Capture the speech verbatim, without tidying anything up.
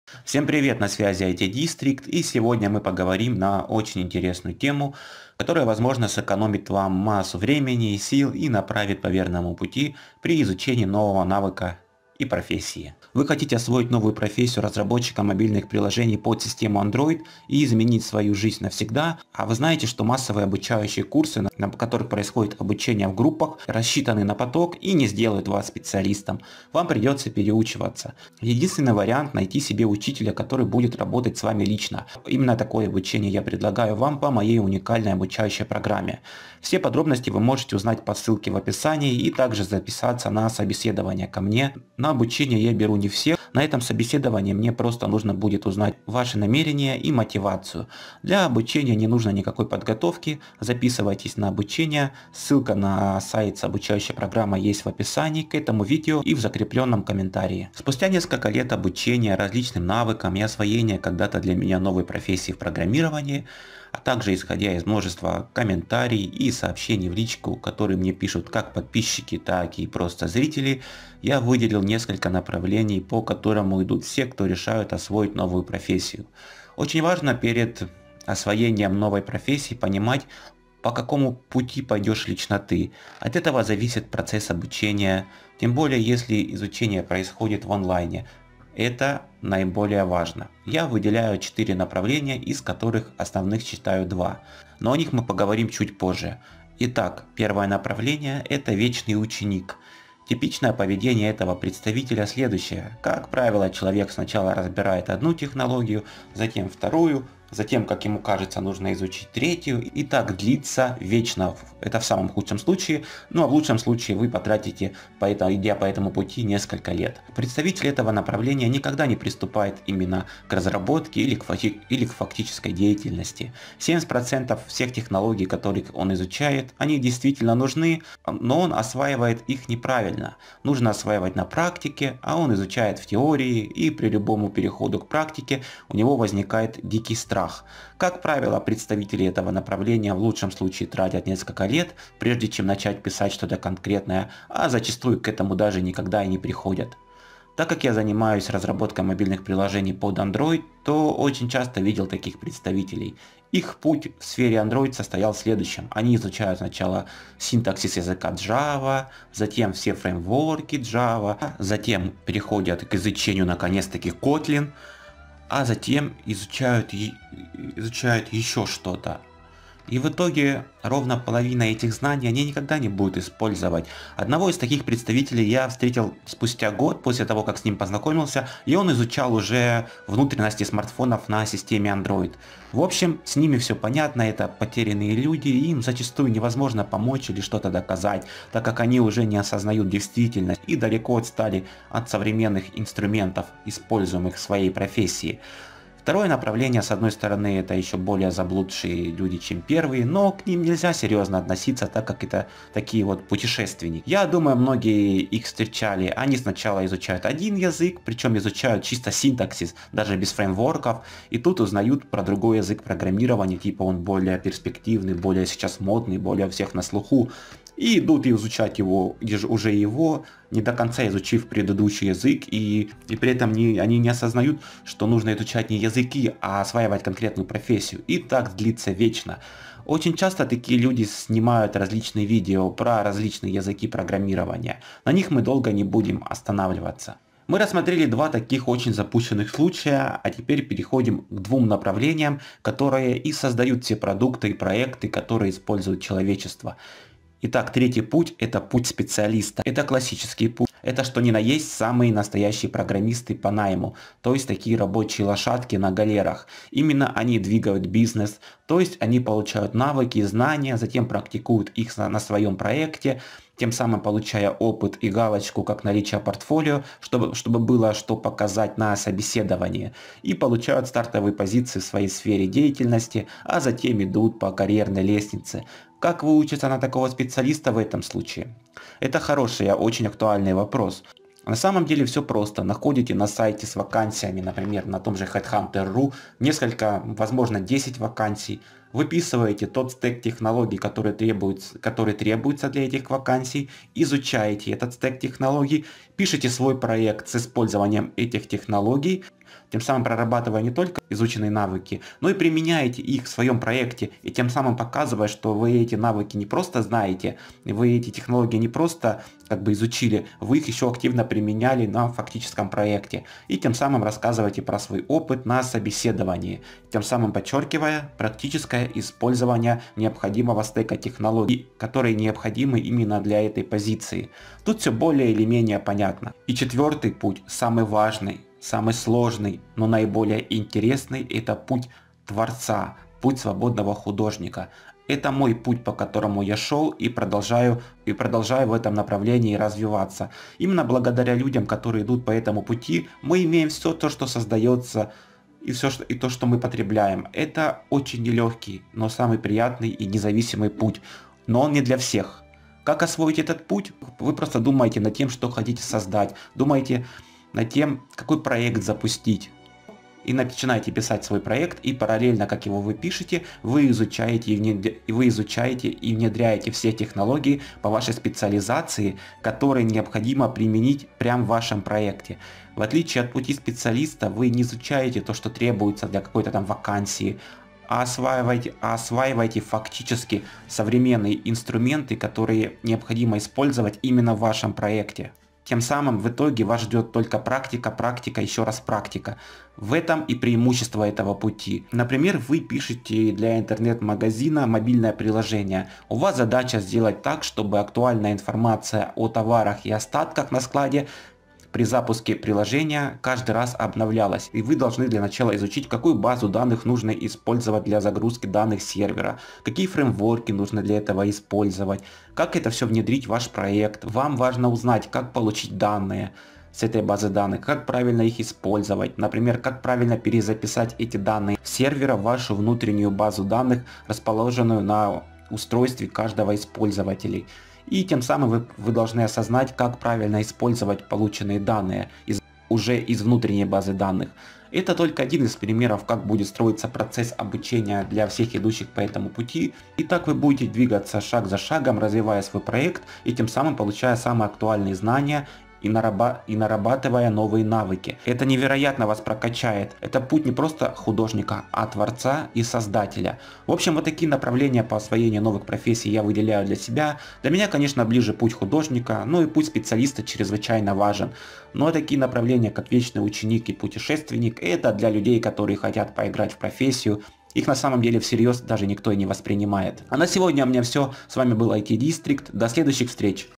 Всем привет, на связи ай ти District, и сегодня мы поговорим на очень интересную тему, которая, возможно, сэкономит вам массу времени и сил и направит по верному пути при изучении нового навыка и профессии. Вы хотите освоить новую профессию разработчика мобильных приложений под систему Android и изменить свою жизнь навсегда, а вы знаете, что массовые обучающие курсы, на которых происходит обучение в группах, рассчитаны на поток и не сделают вас специалистом. Вам придется переучиваться. Единственный вариант — найти себе учителя, который будет работать с вами лично. Именно такое обучение я предлагаю вам по моей уникальной обучающей программе. Все подробности вы можете узнать по ссылке в описании и также записаться на собеседование ко мне. На обучение я беру не всех. На этом собеседовании мне просто нужно будет узнать ваши намерения и мотивацию. Для обучения не нужно никакой подготовки. Записывайтесь на обучение. Ссылка на сайт с обучающей программой есть в описании к этому видео и в закрепленном комментарии. Спустя несколько лет обучения различным навыкам и освоения когда-то для меня новой профессии в программировании, а также исходя из множества комментариев и сообщений в личку, которые мне пишут как подписчики, так и просто зрители, я выделил несколько направлений, по которым идут все, кто решают освоить новую профессию. Очень важно перед освоением новой профессии понимать, по какому пути пойдешь лично ты. От этого зависит процесс обучения, тем более если изучение происходит в онлайне. Это наиболее важно. Я выделяю четыре направления, из которых основных считаю два, но о них мы поговорим чуть позже. Итак, первое направление – это вечный ученик. Типичное поведение этого представителя следующее. Как правило, человек сначала разбирает одну технологию, затем вторую, затем, как ему кажется, нужно изучить третью, и так длится вечно. Это в самом худшем случае, ну а в лучшем случае вы потратите, идя по этому пути, несколько лет. Представитель этого направления никогда не приступает именно к разработке или к, факти или к фактической деятельности. семьдесят процентов всех технологий, которые он изучает, они действительно нужны, но он осваивает их неправильно. Нужно осваивать на практике, а он изучает в теории, и при любом переходу к практике у него возникает дикий страх. Как правило, представители этого направления в лучшем случае тратят несколько лет, прежде чем начать писать что-то конкретное, а зачастую к этому даже никогда и не приходят. Так как я занимаюсь разработкой мобильных приложений под Android, то очень часто видел таких представителей. Их путь в сфере Android состоял в следующем. Они изучают сначала синтаксис языка Java, затем все фреймворки Java, затем переходят к изучению наконец-таки Kotlin, а затем изучают, изучают еще что-то. И в итоге ровно половина этих знаний они никогда не будут использовать. Одного из таких представителей я встретил спустя год после того, как с ним познакомился, и он изучал уже внутренности смартфонов на системе Android. В общем, с ними все понятно, это потерянные люди, и им зачастую невозможно помочь или что-то доказать, так как они уже не осознают действительность и далеко отстали от современных инструментов, используемых в своей профессии. Второе направление, с одной стороны, это еще более заблудшие люди, чем первые, но к ним нельзя серьезно относиться, так как это такие вот путешественники. Я думаю, многие их встречали. Они сначала изучают один язык, причем изучают чисто синтаксис, даже без фреймворков, и тут узнают про другой язык программирования, типа он более перспективный, более сейчас модный, более у всех на слуху. И идут и изучать его, уже его, не до конца изучив предыдущий язык, и, и при этом не, они не осознают, что нужно изучать не языки, а осваивать конкретную профессию. И так длится вечно. Очень часто такие люди снимают различные видео про различные языки программирования. На них мы долго не будем останавливаться. Мы рассмотрели два таких очень запущенных случая, а теперь переходим к двум направлениям, которые и создают те продукты и проекты, которые использует человечество. Итак, третий путь – это путь специалиста. Это классический путь. Это что ни на есть самые настоящие программисты по найму, то есть такие рабочие лошадки на галерах. Именно они двигают бизнес, то есть они получают навыки, знания, затем практикуют их на, на своем проекте, тем самым получая опыт и галочку как наличие портфолио, чтобы, чтобы было что показать на собеседовании, и получают стартовые позиции в своей сфере деятельности, а затем идут по карьерной лестнице. Как выучиться на такого специалиста в этом случае? Это хороший, очень актуальный вопрос. На самом деле все просто. Находите на сайте с вакансиями, например, на том же хедхантер точка ру, несколько, возможно, десять вакансий. Выписываете тот стек технологий, который требуется, который требуется для этих вакансий, изучаете этот стек технологий, пишите свой проект с использованием этих технологий, тем самым прорабатывая не только изученные навыки, но и применяете их в своем проекте, и тем самым показывая, что вы эти навыки не просто знаете, вы эти технологии не просто как бы изучили, вы их еще активно применяли на фактическом проекте, и тем самым рассказываете про свой опыт на собеседовании, тем самым подчеркивая практическое использование необходимого стека технологий, которые необходимы именно для этой позиции. Тут все более или менее понятно. И четвертый путь, самый важный, самый сложный, но наиболее интересный, это путь творца, путь свободного художника. Это мой путь, по которому я шел и продолжаю, и продолжаю в этом направлении развиваться. Именно благодаря людям, которые идут по этому пути, мы имеем все то, что создается, и, все, что, и то, что мы потребляем. Это очень нелегкий, но самый приятный и независимый путь. Но он не для всех. Как освоить этот путь? Вы просто думаете над тем, что хотите создать. Думаете над тем, какой проект запустить. И начинаете писать свой проект, и параллельно, как его вы пишете, вы изучаете и, внедря... вы изучаете и внедряете все технологии по вашей специализации, которые необходимо применить прямо в вашем проекте. В отличие от пути специалиста, вы не изучаете то, что требуется для какой-то там вакансии, а осваиваете, а осваиваете фактически современные инструменты, которые необходимо использовать именно в вашем проекте. Тем самым в итоге вас ждет только практика, практика, еще раз практика. В этом и преимущество этого пути. Например, вы пишете для интернет-магазина мобильное приложение. У вас задача сделать так, чтобы актуальная информация о товарах и остатках на складе при запуске приложения каждый раз обновлялась, и вы должны для начала изучить, какую базу данных нужно использовать для загрузки данных сервера, какие фреймворки нужно для этого использовать, как это все внедрить в ваш проект. Вам важно узнать, как получить данные с этой базы данных, как правильно их использовать, например, как правильно перезаписать эти данные с сервера в вашу внутреннюю базу данных, расположенную на устройстве каждого из пользователей. И тем самым вы, вы должны осознать, как правильно использовать полученные данные из, уже из внутренней базы данных. Это только один из примеров, как будет строиться процесс обучения для всех идущих по этому пути. И так вы будете двигаться шаг за шагом, развивая свой проект и тем самым получая самые актуальные знания и, нараба- и нарабатывая новые навыки. Это невероятно вас прокачает. Это путь не просто художника, а творца и создателя. В общем, вот такие направления по освоению новых профессий я выделяю для себя. Для меня, конечно, ближе путь художника, но и путь специалиста чрезвычайно важен. Но такие направления, как вечный ученик и путешественник, это для людей, которые хотят поиграть в профессию. Их на самом деле всерьез даже никто и не воспринимает. А на сегодня у меня все. С вами был ай ти District. До следующих встреч.